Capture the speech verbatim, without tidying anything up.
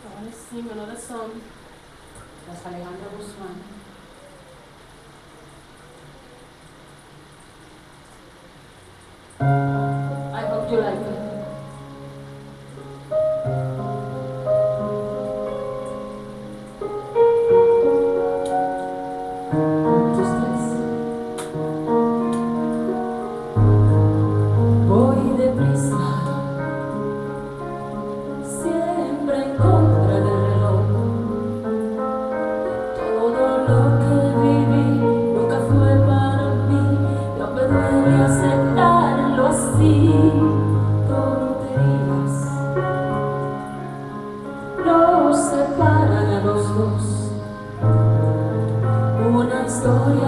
I want to sing another song. That's Alejandra Guzman. I hope you like it. Just this. Voy deprisa, siempre en contra del reloj. Todo lo que viví nunca fue para mí. No me duele aceptarlo así. Tonterías nos separan a los dos. Una historia